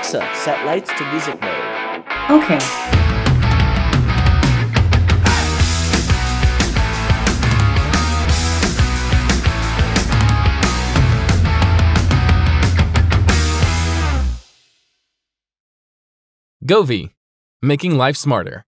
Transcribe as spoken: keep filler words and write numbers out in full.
Alexa, set lights to music mode. Okay. Govee, making life smarter.